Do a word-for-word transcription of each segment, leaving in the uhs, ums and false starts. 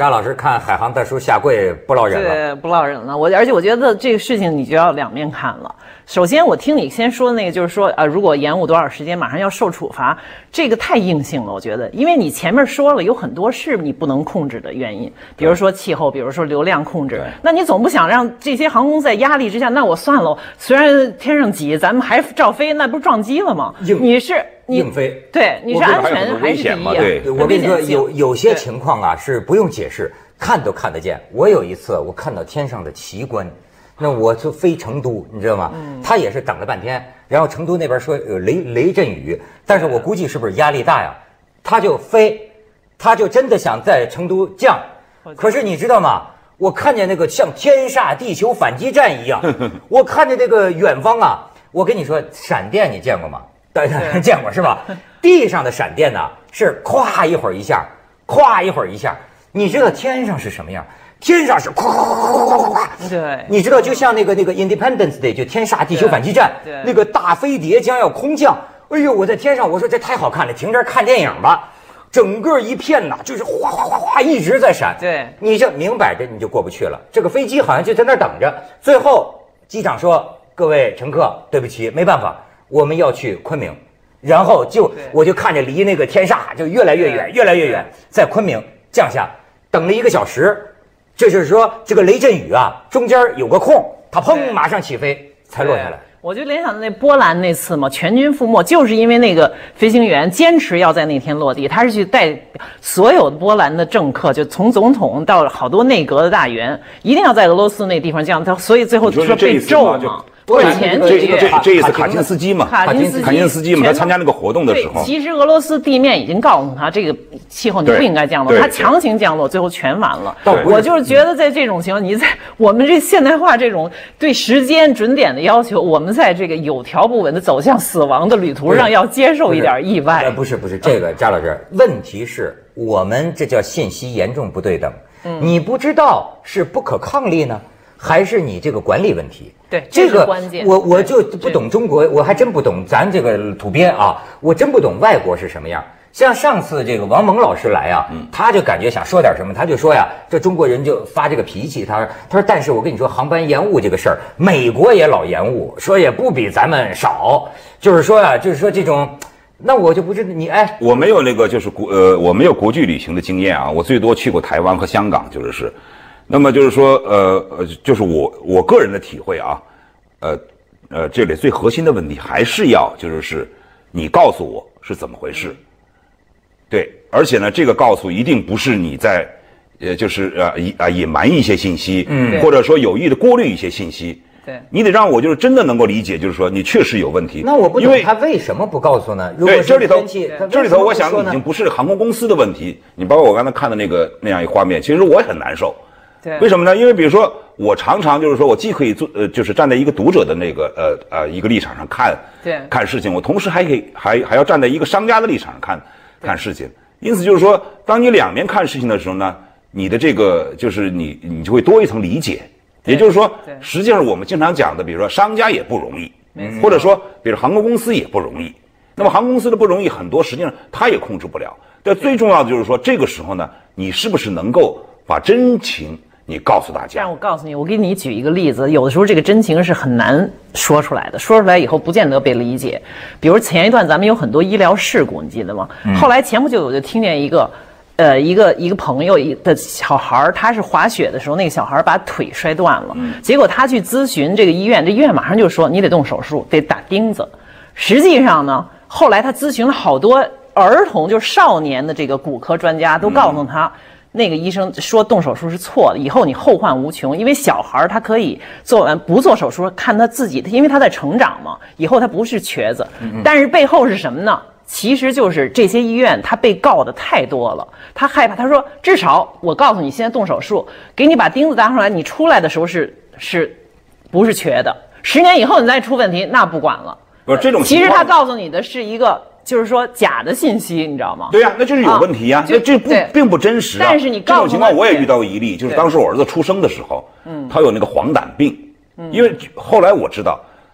张老师看海航大叔下跪不落忍了， 对，不落忍了。我而且我觉得这个事情你就要两面看了。首先，我听你先说的那个，就是说，呃，如果延误多少时间，马上要受处罚，这个太硬性了，我觉得，因为你前面说了有很多是你不能控制的原因，比如说气候，比如说流量控制，那你总不想让这些航空在压力之下，那我算了，虽然天上挤，咱们还照飞，那不是撞击了吗？你是。 硬飞， 对，你是安全还是第一？ 对，我跟你说，有有些情况啊是不用解释，看都看得见。我有一次我看到天上的奇观，那我就飞成都，你知道吗？他也是等了半天，然后成都那边说有雷雷阵雨，但是我估计是不是压力大呀？他就飞，他就真的想在成都降，可是你知道吗？我看见那个像天煞地球反击战一样，我看见这个远方啊，我跟你说，闪电你见过吗？大家见过是吧？地上的闪电呢是咵一会儿一下，咵一会儿一下。你知道天上是什么样？天上是咵咵咵咵咵。对，你知道就像那个那个 Independence Day 就天煞地球反击战，那个大飞碟将要空降。哎呦，我在天上，我说这太好看了，停这儿看电影吧。整个一片呐，就是哗哗哗哗一直在闪。对，你这明摆着你就过不去了。这个飞机好像就在那儿等着。最后机长说：“各位乘客，对不起，没办法。”我们要去昆明，然后就我就看着离那个天煞就越来越远，越来越远，在昆明降下，等了一个小时，这就是说这个雷阵雨啊，中间有个空，它砰马上起飞才落下来。 我就联想到那波兰那次嘛，全军覆没，就是因为那个飞行员坚持要在那天落地，他是去带所有波兰的政客，就从总统到好多内阁的大员，一定要在俄罗斯那地方降，他所以最后说被咒嘛。 波兰前这这这一次卡钦斯基嘛， 卡钦斯基， 卡钦斯基嘛，他参加那个活动的时候， 其实俄罗斯地面已经告诉他这个气候你不应该降落，他强行降落，最后全完了。我就是觉得在这种情况，你在我们这现代化这种对时间准点的要求，我们在这个有条不紊的走向死亡的旅途上，要接受一点意外。 不是不是，这个张老师，问题是我们这叫信息严重不对等，你不知道是不可抗力呢，还是你这个管理问题？ 对， 这个关键。 我我就不懂中国，我还真不懂咱这个土鳖啊，我真不懂外国是什么样。像上次这个王蒙老师来啊，他就感觉想说点什么，他就说呀，这中国人就发这个脾气。他说，他说，但是我跟你说，航班延误这个事儿，美国也老延误，说也不比咱们少。就是说呀、啊，就是说这种，那我就不知道你哎， 我没有那个就是国呃，我没有国际旅行的经验啊，我最多去过台湾和香港，就是是。那么就是说，呃呃，就是我我个人的体会啊，呃呃，这里最核心的问题还是要就是是，你告诉我是怎么回事，对，而且呢，这个告诉一定不是你在，呃，就是呃隐啊隐瞒一些信息，嗯，或者说有意的过滤一些信息， 对， 你得让我就是真的能够理解，就是说你确实有问题。 那我不懂他为什么不告诉呢？如果对，这里头这里头，我想呢已经不是航空公司的问题，你包括我刚才看的那个那样一画面，其实我也很难受。 对， 为什么呢？因为比如说，我常常就是说我既可以做呃，就是站在一个读者的那个呃呃一个立场上看， 对， 看事情，我同时还可以还还要站在一个商家的立场上看看事情。因此就是说，当你两面看事情的时候呢，你的这个就是你你就会多一层理解。也就是说，实际上我们经常讲的，比如说商家也不容易，或者说比如航空公司也不容易。那么航空公司的不容易很多，实际上他也控制不了。但最重要的就是说，这个时候呢，你是不是能够把真情你告诉大家？ 让我告诉你，我给你举一个例子，有的时候这个真情是很难说出来的，说出来以后不见得被理解。比如前一段咱们有很多医疗事故，你记得吗？嗯、后来前不久我就听见一个，呃，一个一个朋友的小孩，他是滑雪的时候，那个小孩把腿摔断了，嗯、结果他去咨询这个医院，这医院马上就说你得动手术，得打钉子。实际上呢，后来他咨询了好多儿童，就是少年的这个骨科专家，都告诉他。嗯那个医生说动手术是错的，以后你后患无穷。因为小孩他可以做完不做手术，看他自己，因为他在成长嘛，以后他不是瘸子。但是背后是什么呢？其实就是这些医院他被告的太多了，他害怕。他说至少我告诉你，现在动手术，给你把钉子搭上来，你出来的时候是是，不是瘸的。十年以后你再出问题，那不管了。 不是这种情况， 其实他告诉你的是一个。就是说假的信息，你知道吗？ 对呀、啊，那就是有问题呀、啊，那、啊、这不并不真实、啊。 但是你告诉这种情况我也遇到一例，就是当时我儿子出生的时候，嗯，他有那个黄疸病，嗯，因为后来我知道，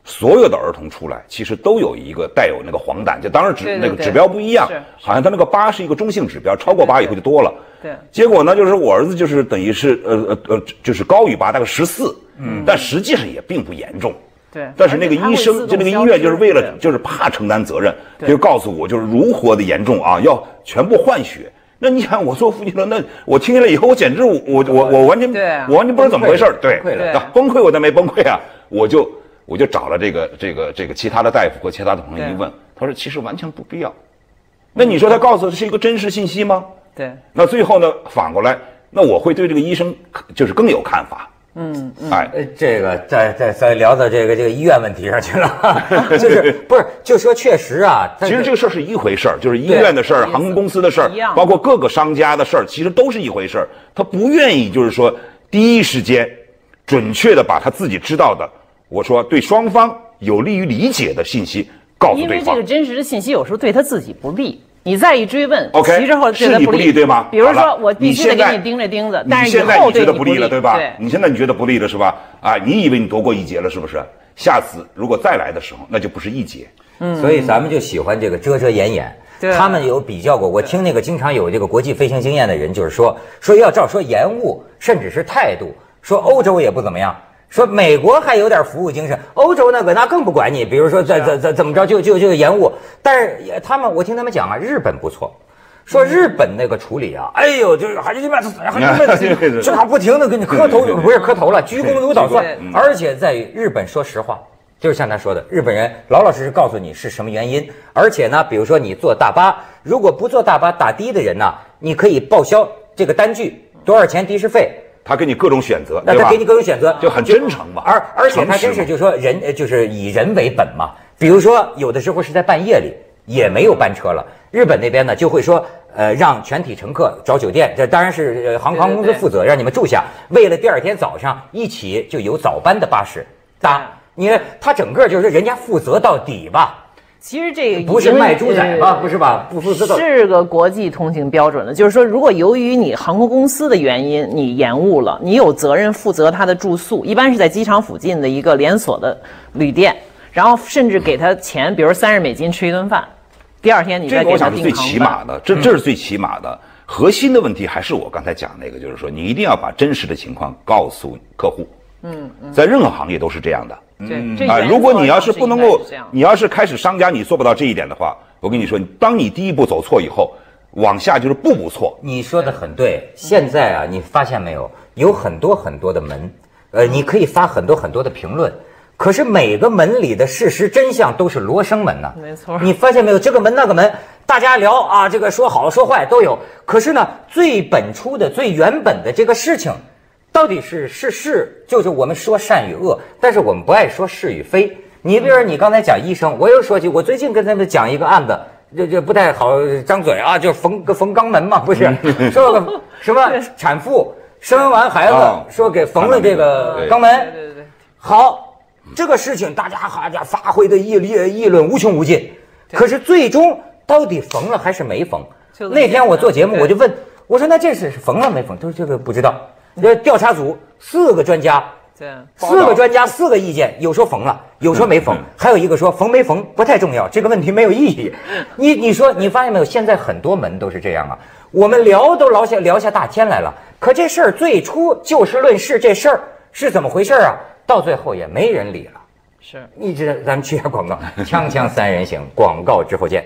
所有的儿童出来其实都有一个带有那个黄疸，就当然指对对对那个指标不一样，好像他那个八是一个中性指标，超过八以后就多了。 对， 结果呢，就是我儿子就是等于是呃呃呃，就是高于八，大概十四，嗯，但实际上也并不严重。 对， 但是那个医生就那个医院就是为了就是怕承担责任，就告诉我就是如何的严重啊，要全部换血。那你看我做父亲了，那我听见了以后，我简直我我我我完全我完全不知道怎么回事，对，崩溃我倒没崩溃啊，我就。我就找了这个这个这个其他的大夫和其他的朋友一问，他说其实完全不必要。那你说他告诉的是一个真实信息吗？ 对。 那最后呢，反过来，那我会对这个医生就是更有看法。 嗯嗯。 哎， 这个再再再聊到这个这个医院问题上去了，就是不是就说确实啊， 其实这个事儿是一回事儿，就是医院的事儿、航空公司的事儿，包括各个商家的事儿，其实都是一回事儿。他不愿意就是说第一时间准确的把他自己知道的。我说对双方有利于理解的信息告诉对方， 因为这个真实的信息有时候对他自己不利，你再一追问 ，OK， 其实后对他不利，对吗？ 比如说我必须得给你盯着钉子，但是以后对你不利了，对吧？ 对， 你现在你觉得不利了是吧？啊，你以为你夺过一劫了是不是？下次如果再来的时候，那就不是一劫。 嗯，所以咱们就喜欢这个遮遮掩掩。他们有比较过，我听那个经常有这个国际飞行经验的人，就是说说要照说延误，甚至是态度，说欧洲也不怎么样。说美国还有点服务精神，欧洲那个那更不管你，比如说怎怎怎怎么着就就就延误，但是他们我听他们讲啊，日本不错，说日本那个处理啊，哎呦就是还是你们还是你们这不停的给你磕头，不是磕头了，鞠躬如捣蒜，而且在于日本说实话，就是像他说的，日本人老老实实告诉你是什么原因，而且呢，比如说你坐大巴，如果不坐大巴打的的人呢，你可以报销这个单据多少钱的士费。 他给你各种选择， 那他给你各种选择， 就很真诚嘛。 而而且他真是就说人就是以人为本嘛。比如说有的时候是在半夜里也没有班车了，日本那边呢就会说，呃，让全体乘客找酒店，这当然是航空公司负责，让你们住下，为了第二天早上一起就有早班的巴士搭。你他整个就是人家负责到底吧。 其实这个不是卖猪仔吧？不是吧？不负责到是个国际通行标准的，就是说，如果由于你航空公司的原因你延误了，你有责任负责他的住宿，一般是在机场附近的一个连锁的旅店，然后甚至给他钱，比如三十美金吃一顿饭，第二天你再给他订航班。 这个我想是最起码的，这这是最起码的。核心的问题还是我刚才讲那个，就是说你一定要把真实的情况告诉客户。嗯，在任何行业都是这样的。 嗯啊，如果你要是不能够，你要是开始商家你做不到这一点的话，我跟你说，当你第一步走错以后，往下就是步步错。 你说的很对，现在啊，你发现没有，有很多很多的门，呃，你可以发很多很多的评论，可是每个门里的事实真相都是罗生门呐、啊。 没错， 你发现没有，这个门那个门，大家聊啊，这个说好说坏都有，可是呢，最本初的、最原本的这个事情。到底是是是，就是我们说善与恶，但是我们不爱说是与非。你比如说，你刚才讲医生，我又说起，我最近跟他们讲一个案子，这这不太好张嘴啊，就缝个缝肛门嘛，不是说个什么产妇生完孩子，说给缝了这个肛门。 对对对。 好，这个事情大家好家发挥的议议议论无穷无尽，可是最终到底缝了还是没缝？那天我做节目，我就问我说：“那这是缝了没缝？”他说：“这个不知道。”这调查组四个专家， 对， 四个专家四个意见，有说缝了，有说没缝，还有一个说缝没缝不太重要，这个问题没有意义。你你说你发现没有？现在很多门都是这样啊，我们聊都聊下聊下大天来了，可这事儿最初就事论事，这事儿是怎么回事啊？到最后也没人理了。 是， 你知道，咱们去下广告，锵锵三人行，广告之后见。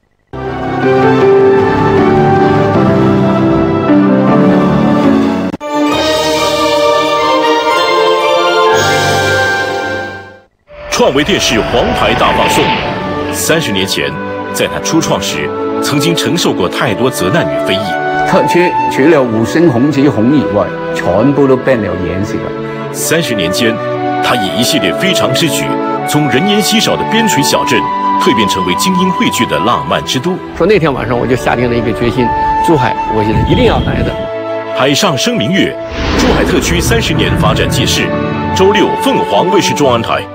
创维电视黄牌大放送。三十年前，在他初创时，曾经承受过太多责难与非议。 特区除了五星红旗红以外，全部都变了颜色。 三十年间，他以一系列非常之举，从人烟稀少的边陲小镇，蜕变成为精英汇聚的浪漫之都。 说那天晚上我就下定了一个决心，珠海我是一定要来的。 海上生明月，珠海特区三十年发展纪事，周六凤凰卫视中央台。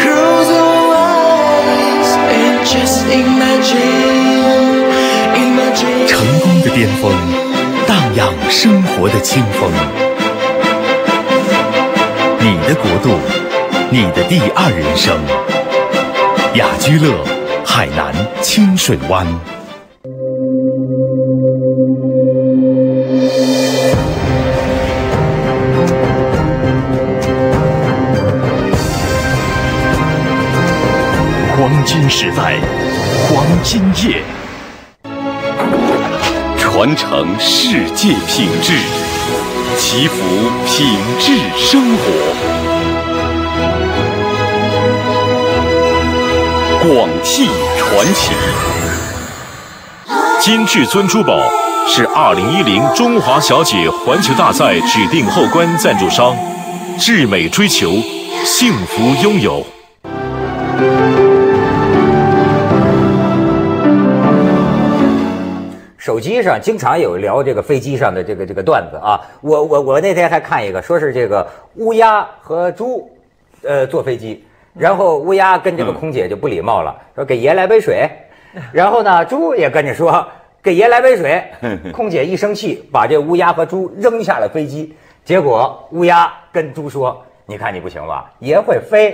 Imagine, imagine 风，荡漾生活的清风。你的国度，你的第二人生。雅居乐，海南清水湾。黄金时代，黄金夜，传承世界品质，祈福品质生活。广汽传奇，金至尊珠宝是二零一零中华小姐环球大赛指定后观赞助商，至美追求，幸福拥有。 手机上经常有聊这个飞机上的这个这个段子啊，我我我那天还看一个，说是这个乌鸦和猪，呃，坐飞机，然后乌鸦跟这个空姐就不礼貌了，说给爷来杯水，然后呢，猪也跟着说给爷来杯水，空姐一生气，把这乌鸦和猪扔下了飞机，结果乌鸦跟猪说。你看你不行吧？爷会飞。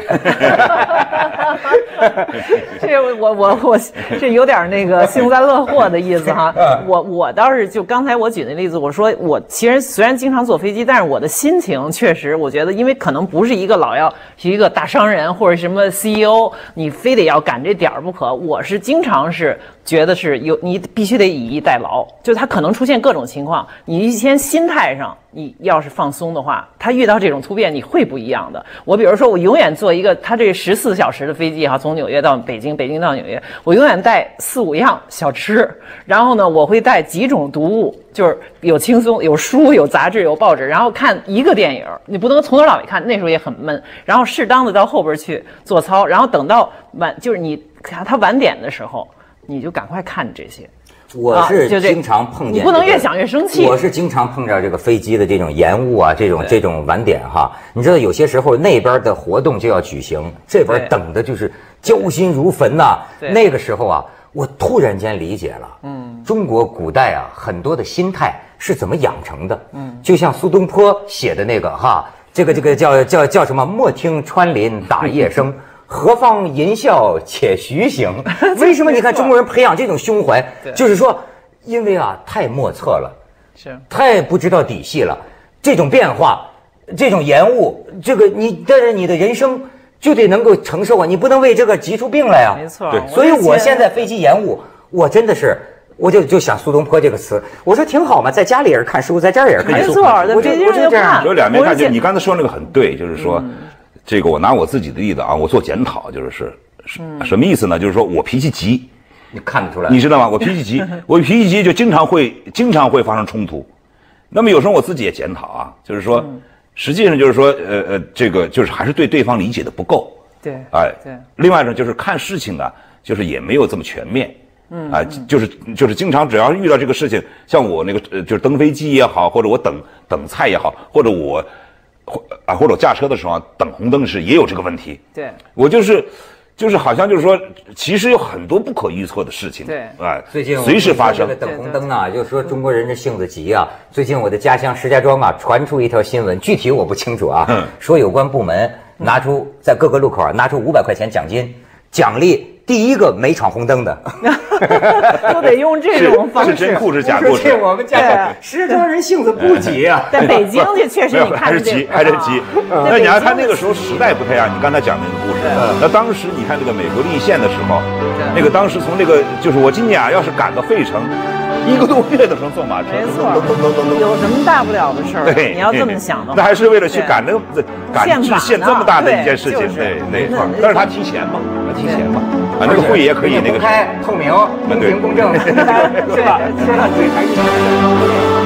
这我我我这有点那个幸灾乐祸的意思哈。我我倒是就刚才我举那例子，我说我其实虽然经常坐飞机，但是我的心情确实，我觉得因为可能不是一个老要是一个大商人或者什么 C E O， 你非得要赶这点儿不可。我是经常是觉得是有你必须得以逸待劳，就他可能出现各种情况，你一先心态上你要是放松的话，他遇到这种突变你会不一样的。我比如说我永远坐一个他这十四小时的飞机哈，从纽约到北京，北京到纽约，我永远带四五样小吃，然后呢我会带几种读物，就是有轻松有书有杂志有报纸，然后看一个电影，你不能从头到尾看，那时候也很闷，然后适当的到后边去做操，然后等到晚就是你他晚点的时候你就赶快看这些。 我是经常碰见、这个， 你不能越想越生气。 我是经常碰着这个飞机的这种延误啊，这种这种晚点哈。你知道有些时候那边的活动就要举行，这边等的就是焦心如焚呐、啊。那个时候啊，我突然间理解了，嗯，中国古代啊很多的心态是怎么养成的，嗯，就像苏东坡写的那个哈，这个这个叫叫叫什么？莫听穿林打叶声。何方吟啸且徐行？为什么你看中国人培养这种胸怀？就是说，因为啊太莫测了，是太不知道底细了。这种变化，这种延误，这个你但是你的人生就得能够承受啊，你不能为这个急出病来啊。 没错， 对，所以我现在飞机延误，我真的是。我就就想苏东坡这个词，我说挺好嘛，在家里也是看书，在这儿也是看书。 没错， 我就我就这样。 有两面看，就你刚才说那个很对，就是说。嗯这个我拿我自己的例子啊，我做检讨，就是是什么意思呢？就是说我脾气急， 你看得出来， 你知道吗？我脾气急，我脾气急就经常会经常会发生冲突。那么有时候我自己也检讨啊，就是说，实际上就是说，呃呃，这个就是还是对对方理解的不够。 对， 哎， 对。 另外呢，就是看事情呢，就是也没有这么全面。嗯啊，就是就是经常只要遇到这个事情，像我那个呃，就是登飞机也好，或者我等等菜也好，或者我。或啊，或者我驾车的时候啊，等红灯时也有这个问题。 对， 我就是，就是好像就是说，其实有很多不可预测的事情。 对， 啊， 最近随时发生。 这个等红灯啊，就是说中国人的性子急啊。最近我的家乡石家庄啊，传出一条新闻，具体我不清楚啊，嗯、说有关部门拿出在各个路口啊拿出五百块钱奖金，奖励。第一个没闯红灯的， 都得用这种方式。 是真故事假故事。 这我们家石家庄人性子不急啊。 在北京这确实你看还是急，还是急。那你要看那个时候时代不太一样，你刚才讲那个故事，那当时你看这个美国立宪的时候，那个当时从那个就是我今年啊，要是赶到费城。一个多月都能坐马车， 没错，有什么大不了的事儿？对，你要这么想的话， 那还是为了去赶那个赶制宪这么大的一件事情，对那一块。但是他提前嘛，他提前嘛，啊，那个会也可以那个公开、透明、公平、公正，是吧？说到这还是。